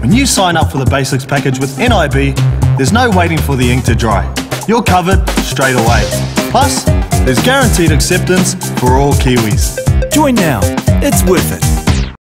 When you sign up for the Basics package with NIB, there's no waiting for the ink to dry. You're covered straight away. Plus, there's guaranteed acceptance for all Kiwis. Join now. It's worth it.